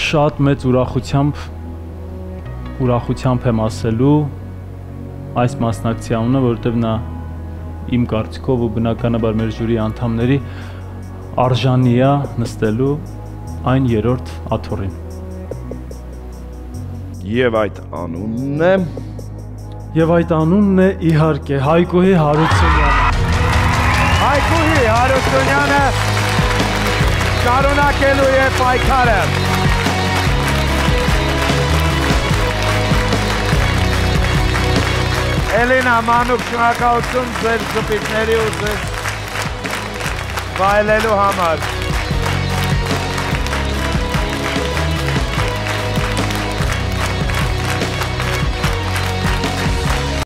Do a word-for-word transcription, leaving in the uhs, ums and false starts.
շատ մեծ ուրախությամբ ուրախությամբ եմ ասելու այս մասնակցի անունը, որովհետև նա իմ կարծիքով ու բնականաբար մեր ժյուրի անդամների արժանի է նստելու այն երրորդ աթոռին։ Եվ այդ անունն է Եվ այդ անունն է իհարկե Հայկուհի Հարությունյանը։ Հայկուհի Հարությունյանը շարունակելու է պայքարը։ Էլինա, մանուկ շնորհակալություն ձեր զպիտների ու ձեր վայելելու համար։